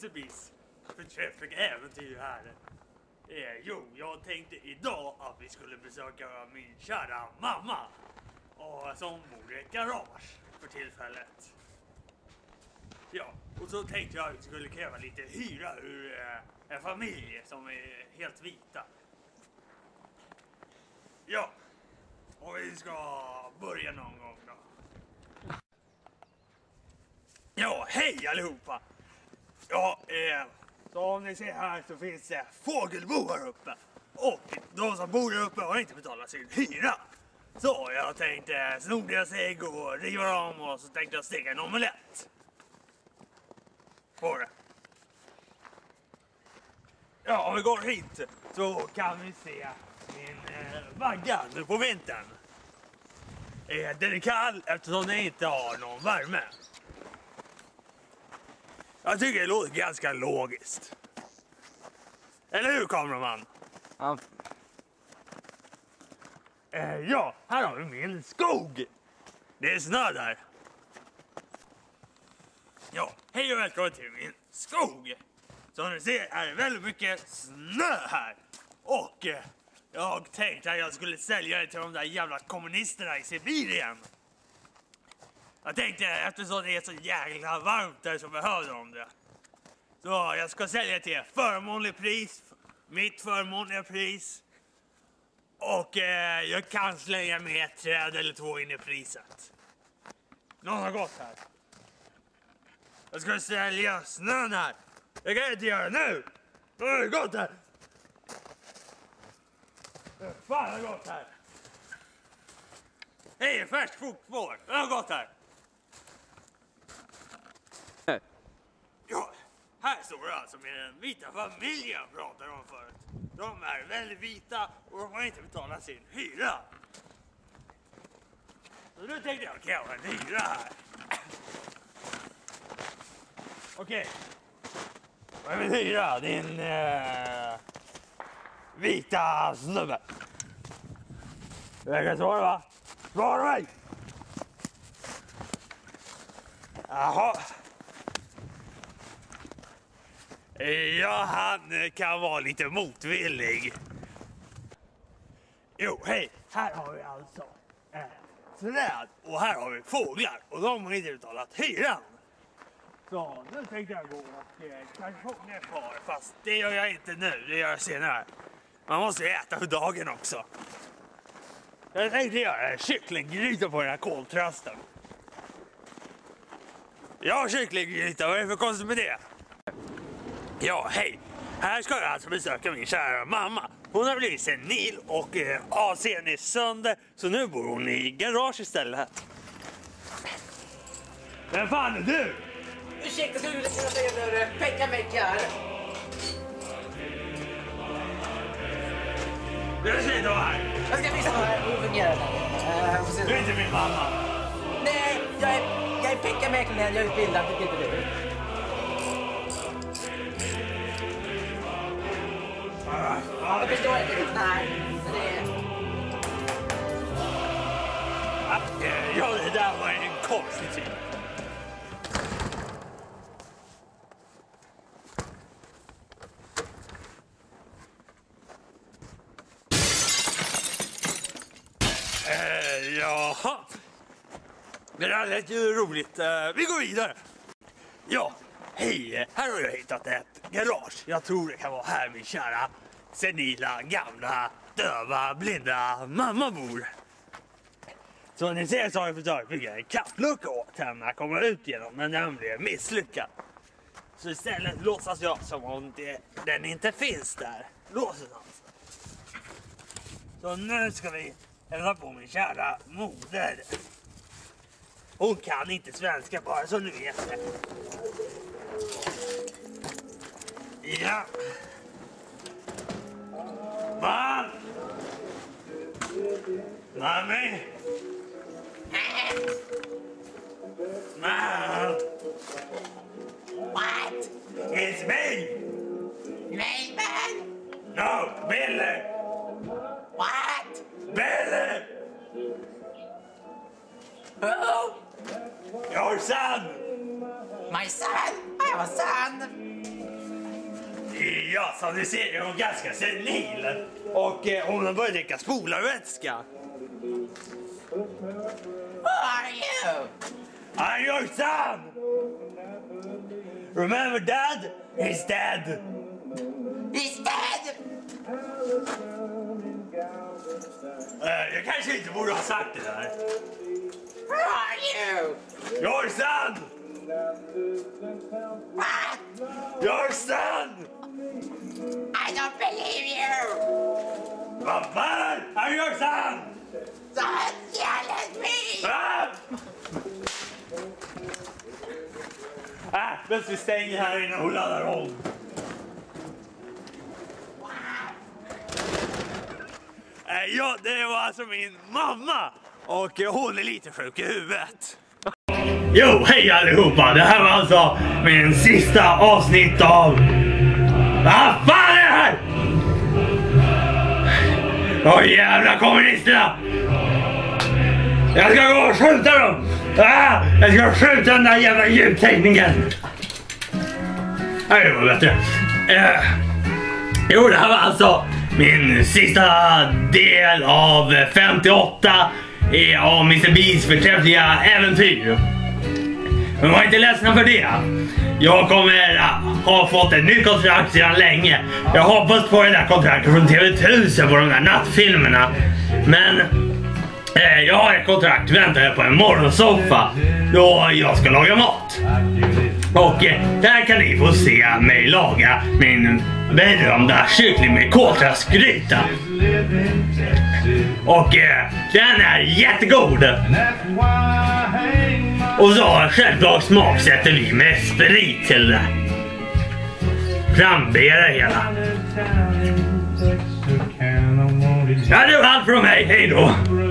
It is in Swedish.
Lisebergs förträffliga äventyr här. Jo, jag tänkte idag att vi skulle besöka min kära mamma. Och som bor i ett garage för tillfället. Ja, och så tänkte jag att vi skulle kräva lite hyra ur en familj som är helt vita. Ja, och vi ska börja någon gång då. Ja, hej allihopa! Ja, så om ni ser här så finns det fågelbo här uppe. Och de som bor här uppe har inte betalat sin hyra. Så jag tänkte sno deras ägg och riva dem och så tänkte jag steka en omelett. På det. Ja, om vi går hit så kan vi se min vagga nu på vintern. Den är kall eftersom den inte har någon värme. Jag tycker det låter ganska logiskt. Eller hur, kameraman? Ja. Ja, här har vi min skog. Det är snö där. Ja, hej och välkommen till min skog. Som ni ser är det väldigt mycket snö här. Och jag tänkte att jag skulle sälja det till de där jävla kommunisterna i Sibirien. Jag tänkte eftersom det är så jävla varmt där så behöver de det. Så jag ska sälja till förmånligt pris. Mitt förmånliga pris. Och jag kan slänga med ett träd eller två in i priset. Någon har gått här. Jag ska sälja snön här. Jag kan inte göra nu. Någon har gått här. Fan har gått här. Hej, färskt fotspår. Jag har gått här. Ja, här står det alltså med den vita familjen jag pratade om förut. De är väldigt vita och de har inte betalat sin hyra. Så nu tänkte jag kräva en hyra här. Okej. Vad är min hyra? Din vita snubbe. Jag kan svara, va? Svara mig! Jaha. Ja, han kan vara lite motvillig. Jo, hej. Här har vi alltså träd och här har vi fåglar. Och de har inte betalat hyran. Så nu tänkte jag gå och kanske få ner kvar. Fast det gör jag inte nu, det gör jag senare. Man måste ju äta för dagen också. Jag tänkte göra kycklinggryta på den här koltrasten. Ja, kycklinggryta, vad är det för konstigt med det? Ja, hej. Här ska jag alltså besöka min kära mamma. Hon har blivit senil och AC'n är sönder, så nu bor hon i garage istället. Vem fan är du? Ursäkta, skulle du vilja säga pekka-mecka? Jag ser då här. Jag ska visa hur det fungerar. Du är inte min mamma. Nej, jag är pekka-mäklare, jag är utbildad, det inte du. Jag förstår inte riktigt. Nej, Ja, det där var en konstig tid. Jaha. Det där lät ju roligt. Vi går vidare. Ja, hej. Här har jag hittat ett garage. Jag tror det kan vara här min kära senila, gamla, döva, blinda mamma bor. Så ni ser så har jag försökt bygga en kattlucka åt henne att komma ut genom, men den blev misslyckad. Så istället låtsas jag som om den inte finns där. Låtsas alltså. Så nu ska vi hälsa på min kära moder. Hon kan inte svenska, bara så ni vet det. Ja. Mam! Mami! Mom! What? It's me! Raymond? No, Billy! What? Billy! Who? Your son! My son? I have a son. Ja, som du ser är hon ganska senil. Och hon har börjat dricka spolarvätska. Who are you? I'm your son! Remember Dad? He's dead! He's dead! Jag kanske inte borde ha sagt det där. Who are you? Your son! What? Your son! I don't believe you! Pappa! I'm your son! Don't yell at me! Men vi stänger här inne och laddar om. Ja, det var alltså min mamma. Och hon är lite sjuk i huvudet. Jo, hej allihopa. Det här var alltså min sista avsnitt av... Vad fan är det här? Åh jävla kommunisterna! Jag ska gå och skjuta dem! Jag ska skjuta den där jävla ljudtekniken! Nej, det var bättre. Jo, det här var alltså min sista del av 58 av Mr. Beans förträffliga äventyr. Men var inte ledsna för det. Jag kommer ha fått ett nytt kontrakt sedan länge. Jag hoppas på det där kontraktet från TV1000 på de där nattfilmerna. Men jag har ett kontrakt väntande på en morgonsoffa då jag ska laga mat. Och där kan ni få se mig laga min berömda kyckling med koltrasgryta. Och den är jättegod. Och så självklart smaksätter vi med sprit till det. Framberar hela. Ja, det var allt från mig. Hej då.